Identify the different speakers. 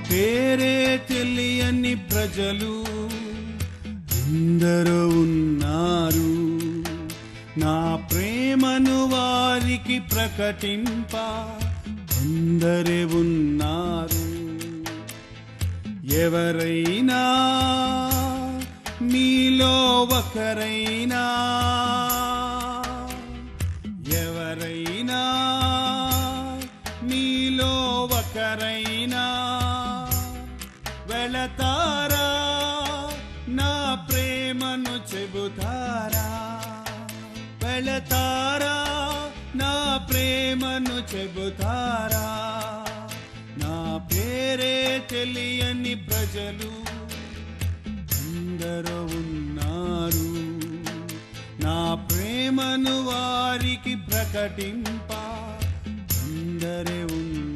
Speaker 1: పేరే తెలియని ప్రజలు అందరూ ఉన్నారు. నా ప్రేమను వారికి ప్రకటింప అందరే ఉన్నారు. ఎవరైనా మీలో ఒకరైనా, ఎవరైనా మీలో ఒకరైనా వెళతారా, నా ప్రేమను చెబుతారా? వెళతారా, నా ప్రేమను చెబుతారా? నా పేరే తెలియని ప్రజలు అందరూ ఉన్నారు. నా ప్రేమను వారికి ప్రకటింప అందరే ఉన్నారు.